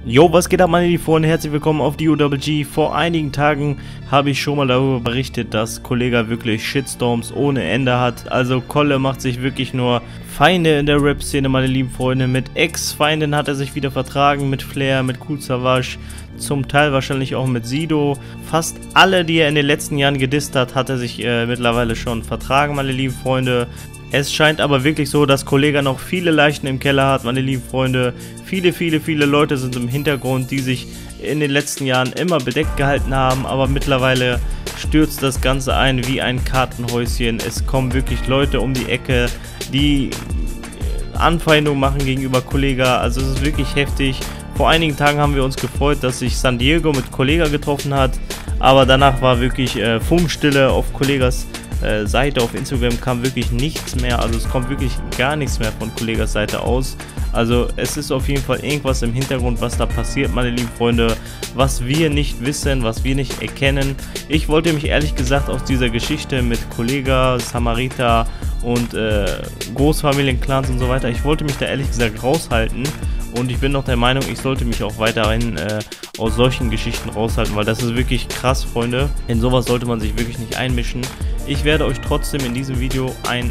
Jo, was geht ab, meine lieben Freunde? Herzlich willkommen auf DOGG. Vor einigen Tagen habe ich schon mal darüber berichtet, dass Kollega wirklich Shitstorms ohne Ende hat. Also Kolle macht sich wirklich nur Feinde in der Rap-Szene, meine lieben Freunde. Mit Ex-Feinden hat er sich wieder vertragen, mit Flair, mit Kool Savas, zum Teil wahrscheinlich auch mit Sido. Fast alle, die er in den letzten Jahren gedisst hat, hat er sich mittlerweile schon vertragen, meine lieben Freunde. Es scheint aber wirklich so, dass Kollega noch viele Leichen im Keller hat, meine lieben Freunde. Viele Leute sind im Hintergrund, die sich in den letzten Jahren immer bedeckt gehalten haben, aber mittlerweile stürzt das Ganze ein wie ein Kartenhäuschen. Es kommen wirklich Leute um die Ecke, die Anfeindungen machen gegenüber Kollega, also es ist wirklich heftig. Vor einigen Tagen haben wir uns gefreut, dass sich San Diego mit Kollega getroffen hat, aber danach war wirklich Funkstille auf Kollegas Seite. Auf Instagram kam wirklich nichts mehr, also es kommt wirklich gar nichts mehr von Kollegas Seite aus. Also es ist auf jeden Fall irgendwas im Hintergrund, was da passiert, meine lieben Freunde, was wir nicht wissen, was wir nicht erkennen. Ich wollte mich ehrlich gesagt aus dieser Geschichte mit Kollega, Samariter und Großfamilienclans und so weiter, ich wollte mich da ehrlich gesagt raushalten. Und ich bin noch der Meinung, ich sollte mich auch weiterhin aus solchen Geschichten raushalten, weil das ist wirklich krass, Freunde. In sowas sollte man sich wirklich nicht einmischen. Ich werde euch trotzdem in diesem Video einen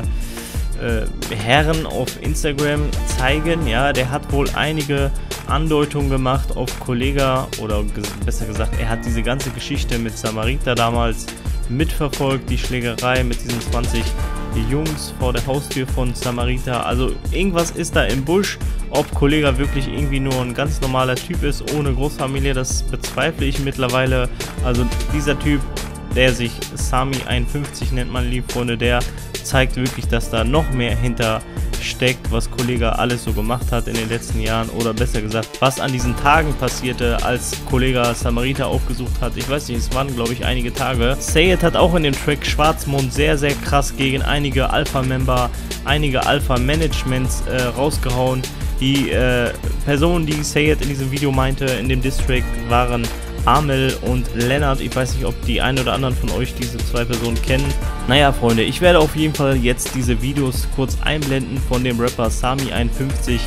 Herrn auf Instagram zeigen. Ja, der hat wohl einige Andeutungen gemacht auf Kollega, oder besser gesagt, er hat diese ganze Geschichte mit Samariter damals mitverfolgt, die Schlägerei mit diesen 20 Jungs vor der Haustür von Samariter. Also irgendwas ist da im Busch. Ob Kollega wirklich irgendwie nur ein ganz normaler Typ ist, ohne Großfamilie, das bezweifle ich mittlerweile. Also dieser Typ, der sich Sami51 nennt, meine lieben Freunde, der zeigt wirklich, dass da noch mehr hinter steckt, was Kollega alles so gemacht hat in den letzten Jahren, oder besser gesagt, was an diesen Tagen passierte, als Kollega Samariter aufgesucht hat. Ich weiß nicht, es waren glaube ich einige Tage. Sayed hat auch in dem Track Schwarzmond sehr krass gegen einige Alpha-Member, einige Alpha-Managements rausgehauen. Die Personen, die Sayed in diesem Video meinte, in dem Diss-Track, waren Amel und Lennart. Ich weiß nicht, ob die einen oder anderen von euch diese zwei Personen kennen. Naja, Freunde, ich werde auf jeden Fall jetzt diese Videos kurz einblenden von dem Rapper Sami51.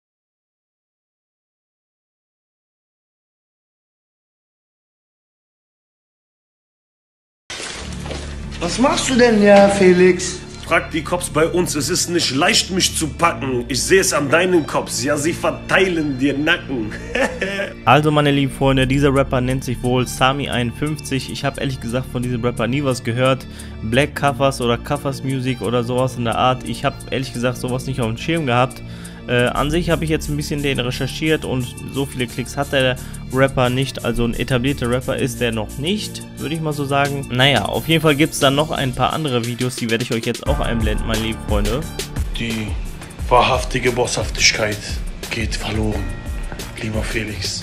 Was machst du denn, ja, Felix? Frag die Cops bei uns, es ist nicht leicht, mich zu packen. Ich sehe es an deinen Cops, ja, sie verteilen dir Nacken. Also, meine lieben Freunde, dieser Rapper nennt sich wohl Sami51. Ich habe ehrlich gesagt von diesem Rapper nie was gehört. Black Covers oder Covers Music oder sowas in der Art. Ich habe ehrlich gesagt sowas nicht auf dem Schirm gehabt. An sich habe ich jetzt ein bisschen den recherchiert und so viele Klicks hat der Rapper nicht, also ein etablierter Rapper ist der noch nicht, würde ich mal so sagen. Naja, auf jeden Fall gibt es dann noch ein paar andere Videos, die werde ich euch jetzt auch einblenden, meine lieben Freunde. Die wahrhaftige Bosshaftigkeit geht verloren, lieber Felix.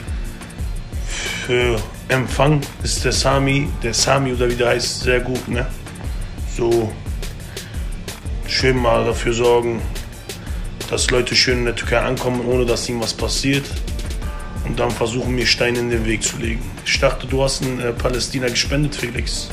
Für Empfang ist der Sami oder wie der heißt, sehr gut, ne? So schön mal dafür sorgen, dass Leute schön in der Türkei ankommen, ohne dass ihnen was passiert, und dann versuchen, mir Steine in den Weg zu legen. Ich dachte, du hast in Palästina gespendet, Felix.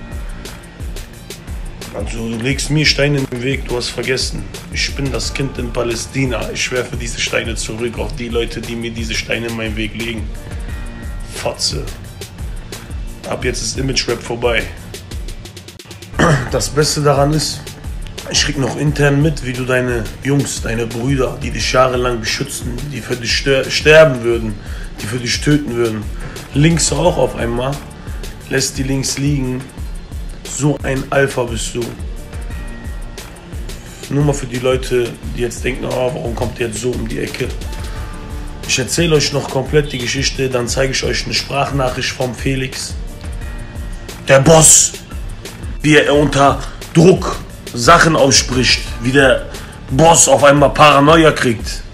Also du legst mir Steine in den Weg, du hast vergessen. Ich bin das Kind in Palästina. Ich werfe diese Steine zurück auf die Leute, die mir diese Steine in meinen Weg legen. Fotze. Ab jetzt ist Image-Rap vorbei. Das Beste daran ist, ich krieg noch intern mit, wie du deine Jungs, deine Brüder, die dich jahrelang beschützen, die für dich sterben würden, die für dich töten würden, links auch auf einmal, lässt die links liegen. So ein Alpha bist du. Nur mal für die Leute, die jetzt denken, oh, warum kommt der jetzt so um die Ecke? Ich erzähle euch noch komplett die Geschichte, dann zeige ich euch eine Sprachnachricht vom Felix. Der Boss, wie er unter Druck Sachen ausspricht, wie der Boss auf einmal Paranoia kriegt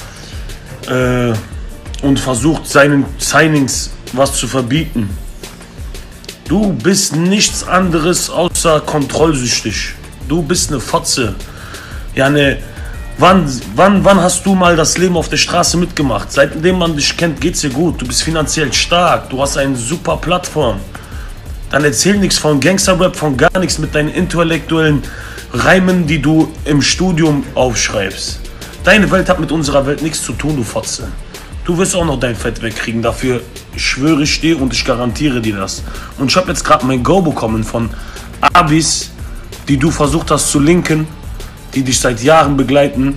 und versucht, seinen Signings was zu verbieten. Du bist nichts anderes außer kontrollsüchtig. Du bist eine Fotze. Ja, ne, wann hast du mal das Leben auf der Straße mitgemacht? Seitdem man dich kennt, geht's dir gut. Du bist finanziell stark. Du hast eine super Plattform. Dann erzähl nichts von Gangster-Rap, von gar nichts mit deinen intellektuellen Reimen, die du im Studium aufschreibst. Deine Welt hat mit unserer Welt nichts zu tun, du Fotze. Du wirst auch noch dein Fett wegkriegen, dafür schwöre ich dir und ich garantiere dir das. Und ich habe jetzt gerade mein Go bekommen von Abis, die du versucht hast zu linken, die dich seit Jahren begleiten.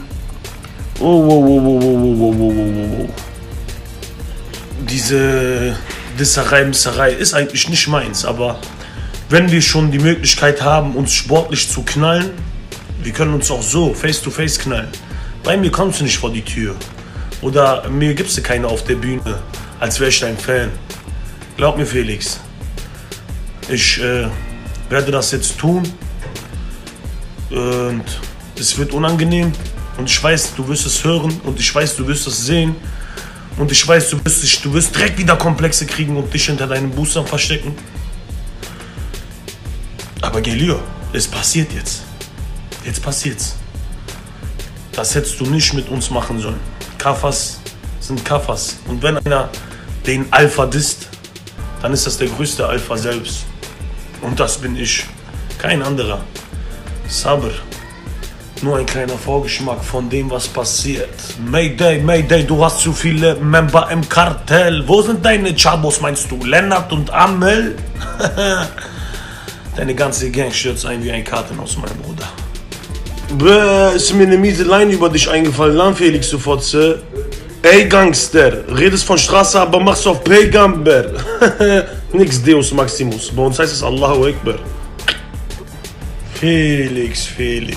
Diese Disserei ist eigentlich nicht meins, aber wenn wir schon die Möglichkeit haben, uns sportlich zu knallen, wir können uns auch so face to face knallen. Bei mir kommst du nicht vor die Tür. Oder mir gibst du keine auf der Bühne, als wäre ich dein Fan. Glaub mir, Felix. Ich werde das jetzt tun. Und es wird unangenehm. Und ich weiß, du wirst es hören. Und ich weiß, du wirst es sehen. Und ich weiß, du wirst direkt wieder Komplexe kriegen und dich hinter deinen Boostern verstecken. Aber Gelio, es passiert jetzt. Jetzt passiert's. Das hättest du nicht mit uns machen sollen. Kaffers sind Kaffers. Und wenn einer den Alpha disst, dann ist das der größte Alpha selbst. Und das bin ich. Kein anderer. Sabr. Nur ein kleiner Vorgeschmack von dem, was passiert. Mayday, Mayday, du hast zu viele Member im Kartell. Wo sind deine Chabos, meinst du? Lennart und Amel? Deine ganze Gang stürzt ein wie ein Kartenhaus, mein Bruder. Bäh, ist mir eine miese Line über dich eingefallen, Lan Felix, du Fotze. Ey Gangster, redest von Straße, aber machst auf Peygamber. Nix Deus Maximus, bei uns heißt es Allahu Akbar. Felix,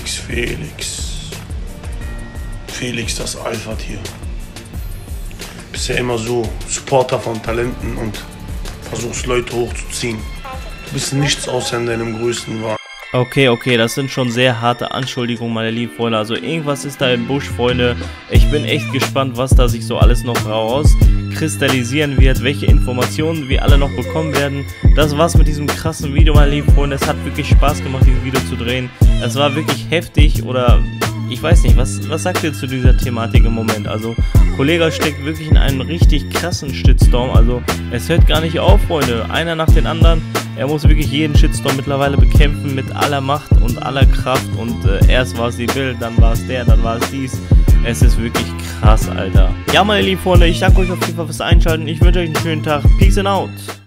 das Alpha-Tier. Bist ja immer so Supporter von Talenten und versuchst Leute hochzuziehen. Du bist nichts außer in deinem größten Wahn. Okay, das sind schon sehr harte Anschuldigungen, meine lieben Freunde. Also irgendwas ist da im Busch, Freunde. Ich bin echt gespannt, was da sich so alles noch rauskristallisieren wird, welche Informationen wir alle noch bekommen werden. Das war's mit diesem krassen Video, meine lieben Freunde. Es hat wirklich Spaß gemacht, dieses Video zu drehen. Es war wirklich heftig oder... Ich weiß nicht, was sagt ihr zu dieser Thematik im Moment? Also, Kollega steckt wirklich in einem richtig krassen Shitstorm. Also, es hört gar nicht auf, Freunde. Einer nach den anderen. Er muss wirklich jeden Shitstorm mittlerweile bekämpfen mit aller Macht und aller Kraft. Und erst war es die Bild, dann war es der, dann war es dies. Es ist wirklich krass, Alter. Ja, meine lieben Freunde, ich danke euch auf jeden Fall fürs Einschalten. Ich wünsche euch einen schönen Tag. Peace and out.